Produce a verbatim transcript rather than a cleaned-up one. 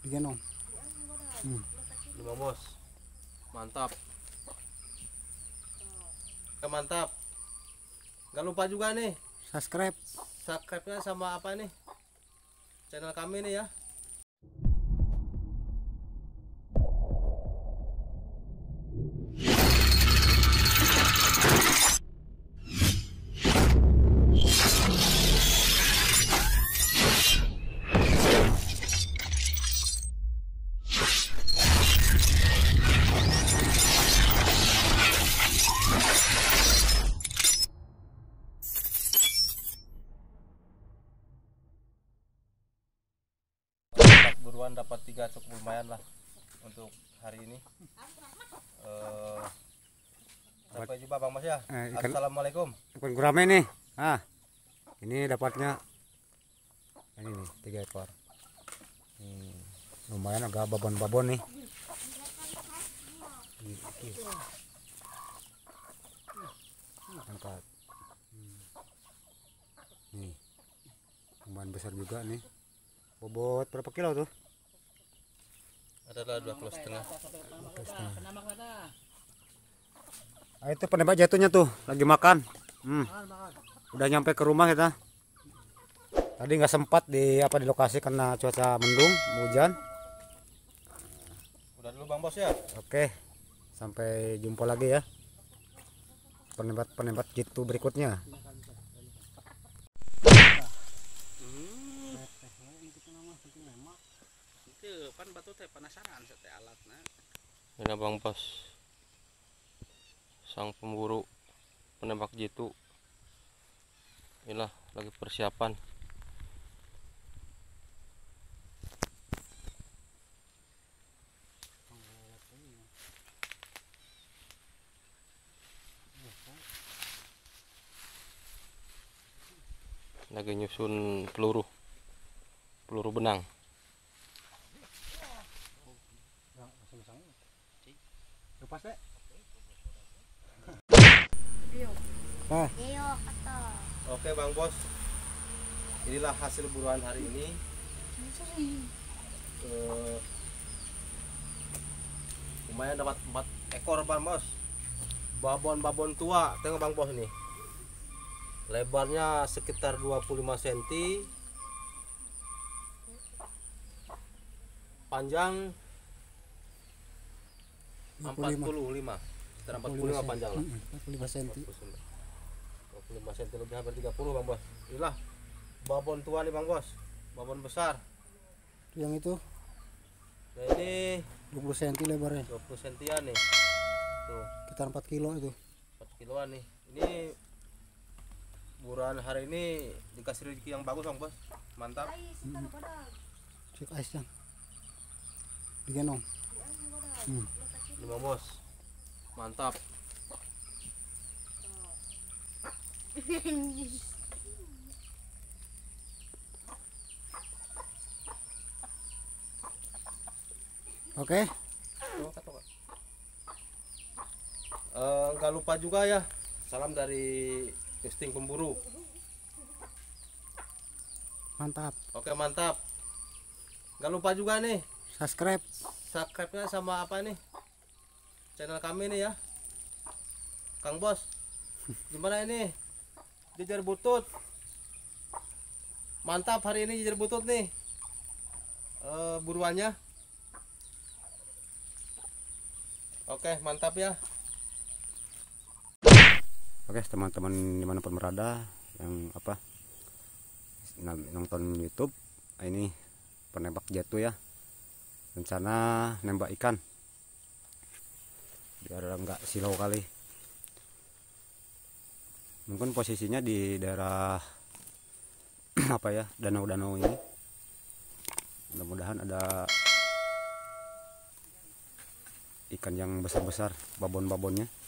Digenong. Hmm. Lima bos, mantap. Oke, mantap. Gak lupa juga nih Subscribe. subscribe-nya sama apa nih channel kami nih ya. Buruan dapat tiga cukup lumayan lah untuk hari ini. Uh, sampai jumpa Bang Mas ya. Eh, ikan, Assalamualaikum. ikan gurame nih. Ah, ini dapatnya ini nih tiga ekor. Hmm, lumayan agak babon-babon nih. Angkat. Hmm. Nih, lumayan besar juga nih. Bobot berapa kilo tuh? Adalah dua kilo setengah. Ah, itu penembak jatuhnya tuh lagi makan. Hmm. Udah nyampe ke rumah kita. Tadi nggak sempat di apa di lokasi karena cuaca mendung, hujan. Udah dulu Bang Bos ya. Oke, sampai jumpa lagi ya. Penembak-penembak jitu berikutnya. Pan batu teh penasaran sate alatna. Ini Bang Bos, sang pemburu penembak jitu. Inilah lagi persiapan. Lagi nyusun peluru peluru benang. Lepas deh. Ah. Oke Bang Bos, inilah hasil buruan hari ini. Uh, lumayan dapat empat ekor Bang Bos. Babon-babon tua, tengok Bang Bos nih. Lebarnya sekitar dua puluh lima sentimeter, panjang empat puluh lima, sekitar empat puluh lima panjang lah. empat puluh lima sentimeter. dua puluh lima sentimeter lebih, hampir tiga puluh Bang Bos. Inilah babon tua nih Bang Bos, babon besar. Yang itu Nah ini dua puluh sentimeter lebarnya. dua puluh sentian nih. Tuh, Sekitar empat kilo itu. empat kiloan nih. Ini buruan hari ini dikasih rezeki yang bagus Bang Bos. Mantap. Hmm. Cek aisnya. Digenong. Hmm. Ini Bang Bos. Mantap. Oke. Enggak uh, lupa juga ya, salam dari Insting Pemburu. Mantap. Oke mantap. Enggak lupa juga nih Subscribe. subscribe-nya sama apa nih channel kami nih ya. Kang Bos, gimana ini jejer butut? Mantap hari ini jejer butut nih. Uh, buruannya. Oke mantap ya. Oke teman-teman dimanapun berada yang apa nonton YouTube, ini penembak jatuh ya, rencana nembak ikan biar enggak silau kali. Mungkin posisinya di daerah apa ya, danau-danau ini. Mudah-mudahan ada ikan yang besar-besar, babon-babonnya.